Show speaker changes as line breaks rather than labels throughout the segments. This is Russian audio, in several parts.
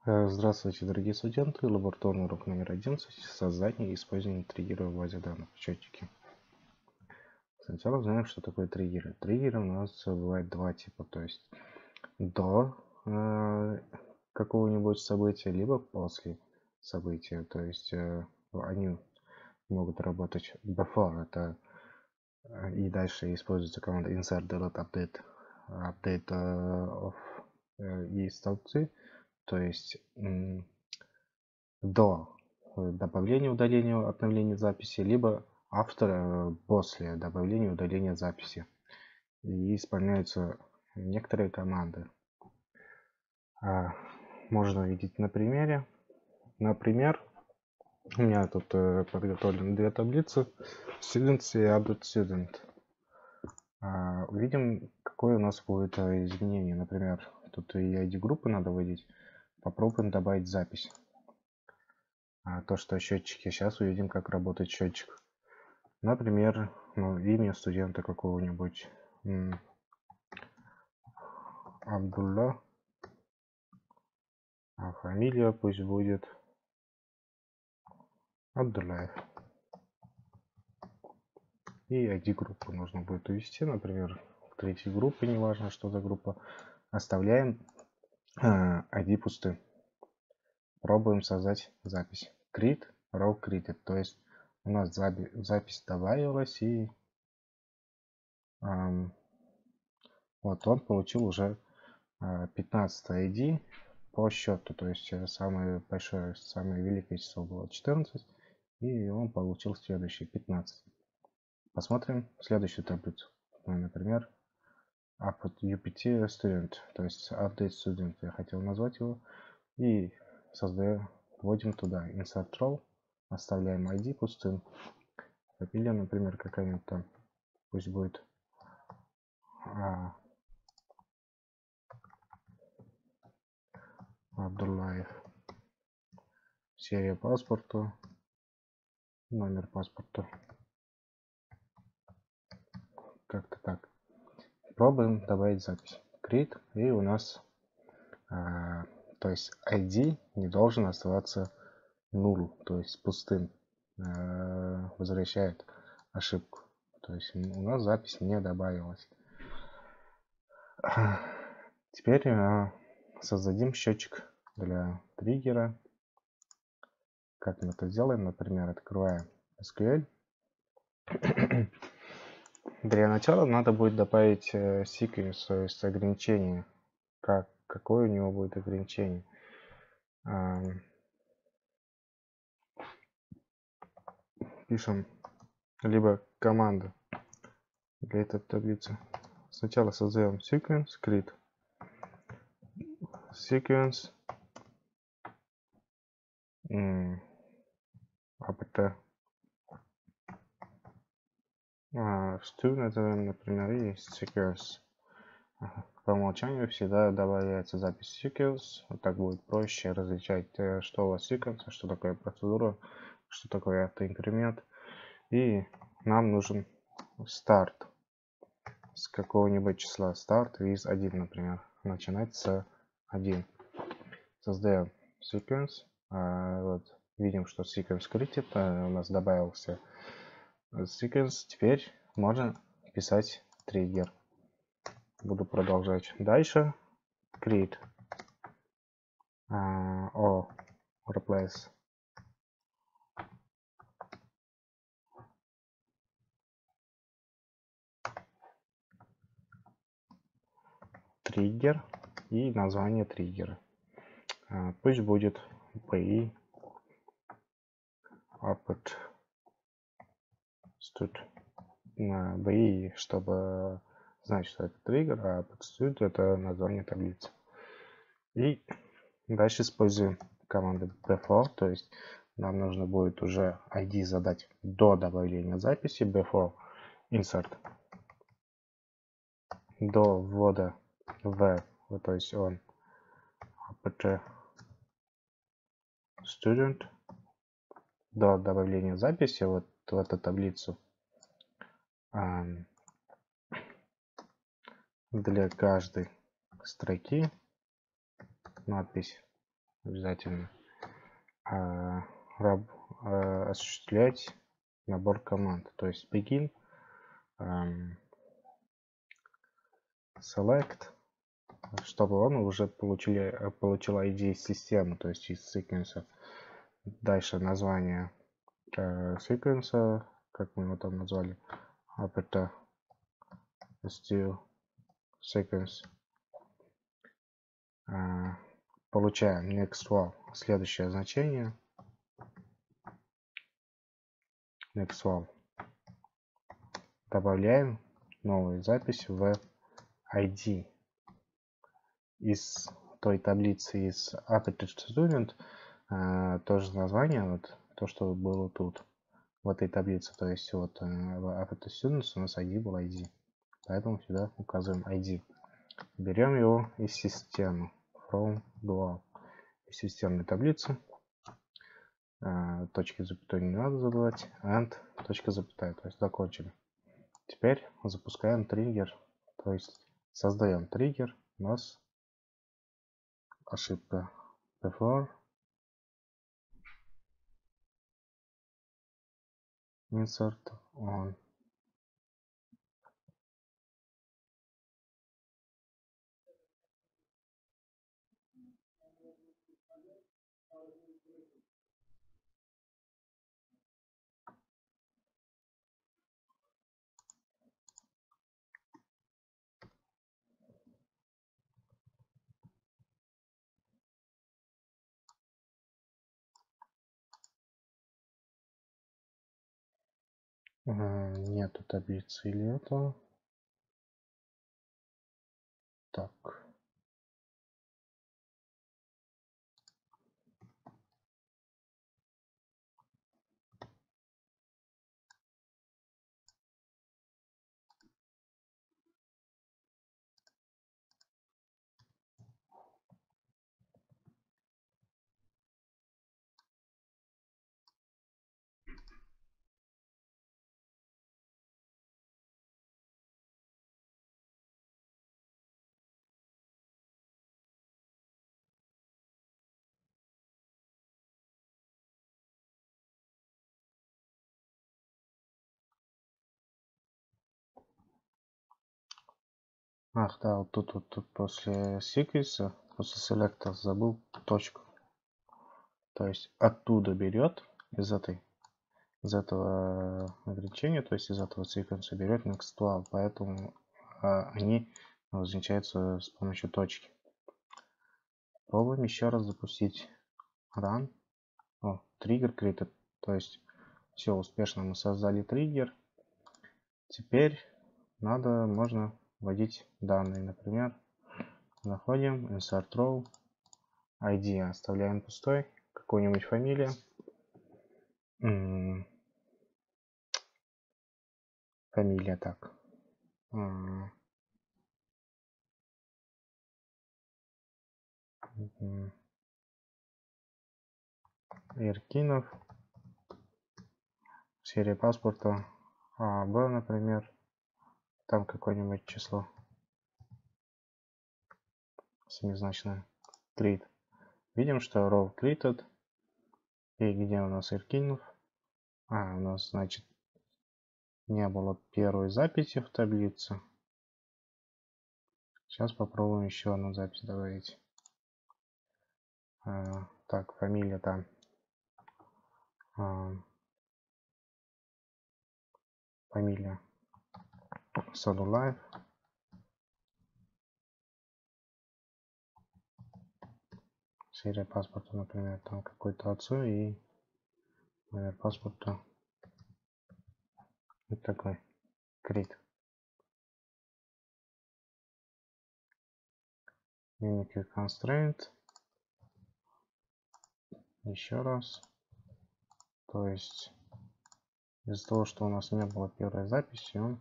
Здравствуйте, дорогие студенты. Лабораторный урок номер 11. Создание и использование триггеров в базе данных в счетчике. Сначала знаем, что такое триггеры. Триггеры у нас бывает два типа. То есть до какого-нибудь события, либо после события. То есть они могут работать before. Это и дальше используется команда insert, delete, update. Update of и столбцы. То есть до добавления, удаления, обновления записи, либо after, после добавления, удаления записи. И исполняются некоторые команды. Можно видеть на примере. Например, у меня тут подготовлены две таблицы Students и Update Student. Увидим, какое у нас будет изменение. Например, тут и ID группы надо вводить. Попробуем добавить запись. То, что счетчики. Сейчас увидим, как работает счетчик. Например, имя студента какого-нибудь. Абдулла. А фамилия пусть будет Абдуллаев. И ID группу нужно будет увести, например, в третьей группе, неважно, что за группа. Оставляем ID пустым. Пробуем создать запись. Create, row created. То есть у нас запись добавилась, и вот он получил уже 15 ID по счету. То есть самое большое, самое великое число было 14, и он получил следующий 15. Посмотрим следующую таблицу. Например, Update UPT Student, то есть Update Student я хотел назвать его, и вводим туда Insert Row, оставляем ID пустым. Фамилия, например, какая-нибудь там, пусть будет Абдуллаев. Серия паспорта, номер паспорта. Как-то так. Пробуем добавить запись. Create, и у нас, то есть ID не должен оставаться null, то есть пустым. Возвращает ошибку. То есть у нас запись не добавилась. Теперь создадим счетчик для триггера. Как мы это делаем? Например, открываем SQL. Для начала надо будет добавить sequence, то есть ограничение. Какое у него будет ограничение? Пишем либо команду для этой таблицы. Сначала создаем sequence, create sequence apt stu назовем, например, и sequence. По умолчанию всегда добавляется запись sequence. Вот так будет проще различать, что у вас sequence, что такое процедура, что такое автоинкремент. И нам нужен start с какого-нибудь числа. Start из 1, например. Начинать с 1. Создаем sequence. Вот, видим, что sequence created. У нас добавился sequence. Теперь можно писать триггер. Буду продолжать дальше. Create replace триггер и название триггера. Пусть будет PI Update Stud. BI, чтобы знать, что это триггер, а Update Stud это название таблицы. И дальше используем команду before, то есть нам нужно будет уже ID задать до добавления записи. Before insert, до ввода в, то есть он apt student, до добавления записи вот в эту таблицу. Для каждой строки надпись обязательно осуществлять набор команд. То есть begin, select, чтобы он уже получил ID из системы, то есть из секвенса. Дальше название секвенса, как мы его там назвали, aperture still sequence. Получаем next val, следующее значение. Next val. Добавляем новую запись в ID из той таблицы из aperture student, тоже название, вот то, что было тут в этой таблице. То есть вот в aperture students у нас ID был ID, поэтому сюда указываем ID. Берем его из системы from dual, из системной таблицы. Точки запятой не надо забывать, and точка запятая, то есть закончили. Теперь запускаем триггер, то есть создаем триггер. У нас ошибка before insert on. Нету таблицы или это. Так. Ах, да, вот тут после секвенса, после селекта забыл точку. То есть оттуда берет из этого ограничения, то есть из этого секвенса берет nextval, поэтому они обозначаются с помощью точки. Пробуем еще раз запустить run. Триггер created, то есть все успешно мы создали триггер. Теперь можно вводить данные, например, находим insert row, ID оставляем пустой, какую-нибудь фамилию. Фамилия так. Иркинов. Серия паспорта АБ, например. Там какое-нибудь число. Семизначное. Treat. Видим, что row treated. И где у нас Иркинов? У нас, значит, не было первой записи в таблице. Сейчас попробуем еще одну запись добавить. Так, фамилия там. Фамилия Садулаев. Серия паспорта, например, там какой-то отцу и номер паспорта. Вот такой. Create. Unique constraint. Еще раз. То есть из-за того, что у нас не было первой записи, он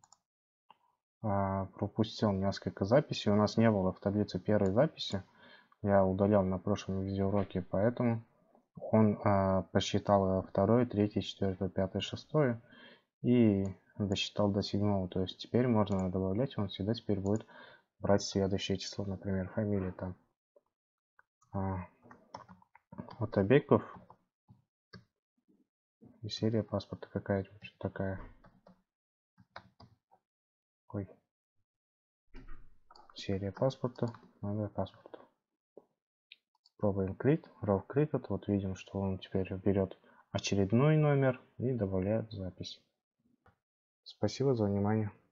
пропустил несколько записей. У нас не было в таблице первой записи. Я удалял на прошлом видеоуроке, поэтому он посчитал второе, третье, четвертое, пятое, шестое и досчитал до седьмого. То есть теперь можно добавлять, он всегда теперь будет брать следующее число, например, фамилия там от объектов и серия паспорта какая-то такая. Ой. Серия паспорта, номер паспорта. Пробуем клик, raw created. Вот видим, что он теперь берет очередной номер и добавляет запись. Спасибо за внимание.